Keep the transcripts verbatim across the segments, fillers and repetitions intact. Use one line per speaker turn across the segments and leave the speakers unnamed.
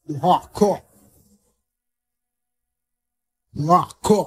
Le hardcore. Le hardcore.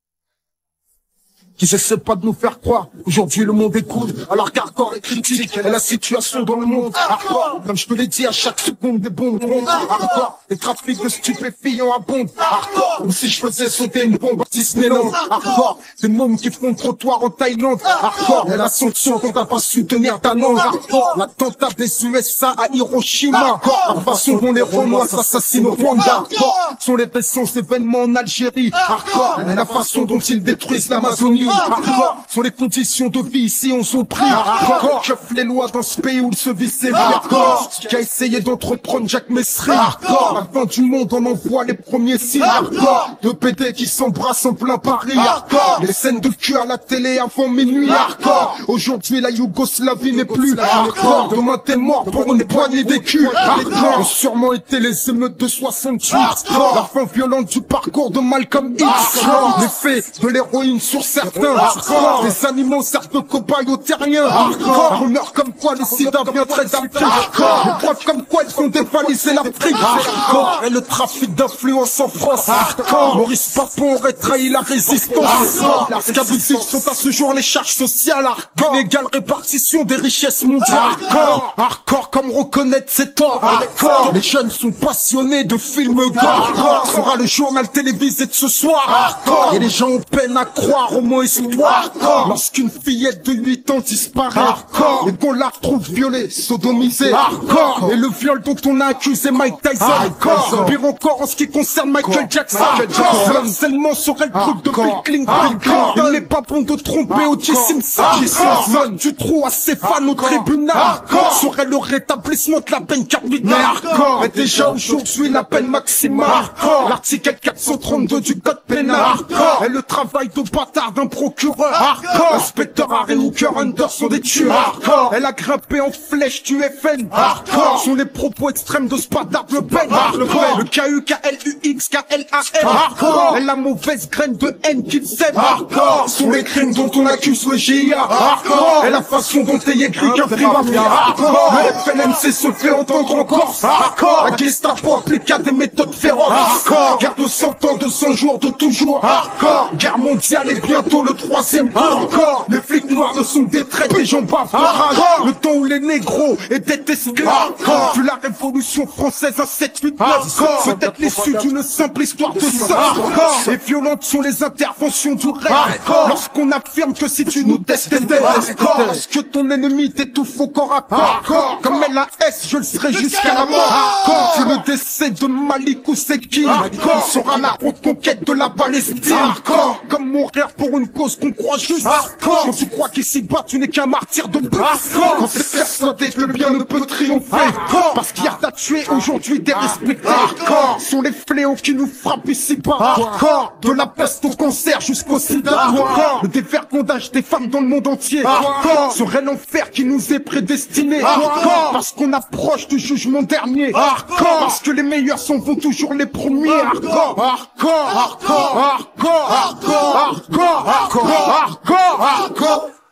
Qui essaie pas de nous faire croire. Aujourd'hui, le monde écoute. Alors qu'hardcore est critique. Et la situation dans le monde. Hardcore. Comme je te l'ai dit, à chaque seconde, des bombes tombent. Hardcore. Les trafics de stupéfiants abondent. Hardcore. Comme si je faisais sauter une bombe à Disneyland. Hardcore. Des mômes qui font le trottoir en Thaïlande. Hardcore. Et la sanction qu'on t'a pas su tenir ta langue. Hardcore. L'attentat des U S A à Hiroshima. Hardcore. La façon dont les Romains s'assassinent au Rwanda. Hardcore. Sont les récents événements en Algérie. Hardcore. Et la façon dont ils détruisent l'Amazonie. Hardcore sont les conditions de vie ici on s'en prie. Hardcore chauffe les lois dans ce pays où il se vit ses vies. Hardcore qui a essayé d'entreprendre Jacques Messry. Hardcore la fin du monde on envoie les premiers signes. Hardcore de P D qui s'embrassent en plein Paris. Hardcore les scènes de cul à la télé avant minuit. Hardcore aujourd'hui la Yougoslavie n'est plus. Hardcore demain t'es mort pour une poignée d'écus. Hardcore ont sûrement été les émeutes de soixante-huit. Hardcore la fin violente du parcours de Malcolm X. Les faits de l'héroïne sur certains. Hardcore. Les animaux servent de cobayes aux terriens. Hardcore. La rumeur comme quoi le sida viendrait d'Afrique. Les preuves comme quoi ils font dévaliser l'Afrique. Hardcore. Et le trafic d'influence en France. Hardcore. Maurice Papon aurait trahi la résistance. Hardcore. Les abusives sont à ce jour les charges sociales. Hardcore. L'égale répartition des richesses mondiales. Hardcore. Hardcore comme reconnaître ses torts. Hardcore. Les jeunes sont passionnés de films gore. Hardcore. Sera le journal télévisé de ce soir. Hardcore. Et les gens ont peine à croire au mot espoir. Lorsqu'une fillette de huit ans disparaît. Hardcore. Et qu'on la retrouve violée, sodomisée. Hardcore. Et le viol dont on a accusé Mike Tyson. Hardcore. Pire encore en ce qui concerne Michael Jackson. Le harcèlement serait le truc de Bill Clinton. Il n'est pas bon de tromper O J Simpson. Du trou à ses fans au tribunal. Serait le rétablissement de la peine capitale. Et déjà aujourd'hui la peine maximale. L'article quatre cent trente-deux du code pénal. Et le travail de bâtard d'un procureur. Hardcore. Inspecteur Harry Hooker Under sont des tueurs. Hardcore. Elle a grimpé en flèche du F N. Hardcore. Sont les propos extrêmes de Spadard Le Pen. Hardcore. Le K U K L U X K L A M. Hardcore. Et la mauvaise graine de haine qu'il sème. Hardcore. Sont les crimes dont on accuse le G I A. Hardcore. Et la façon dont est écrit qu'un crime a fait. Hardcore. Le F L M C se fait entendre en Corse. Hardcore. La Gestapo appliqua des méthodes féroces. Hardcore. Guerre de cent ans, de cent jours, de toujours. Hardcore. Guerre mondiale et bientôt le troisième tour. Hardcore. Les flics noirs ne sont des traîtres, les gens bavent de rage. Le temps où les négros étaient esclaves. Vu la révolution française à sept huit neuf. Peut-être l'issue d'une simple histoire de ça. Et violentes sont les interventions du rêve. Lorsqu'on affirme que si tu nous testais, lorsque ton ennemi t'étouffe au corps à corps. Comme L A S, je le serai jusqu'à la mort. Vu le décès de Malik Oussekine, sera la haute conquête de la Palestine. Comme mourir pour une cause qu'on croit juste. Quand tu crois qu'ici bas tu n'es qu'un martyr de plus. Quand t'es persuadé que le bien ne peut triompher. Parce qu'hier t'as tué, aujourd'hui t'es respecté. Sont les fléaux qui nous frappent ici bas. De la peste au cancer jusqu'au sida. Le dévergondage des femmes dans le monde entier. Serait l'enfer qui nous est prédestiné. Parce qu'on approche du jugement dernier. Parce que les meilleurs sont vont toujours les premiers. Hardcore, hardcore, hardcore, hardcore, hardcore, hardcore, hardcore, hardcore.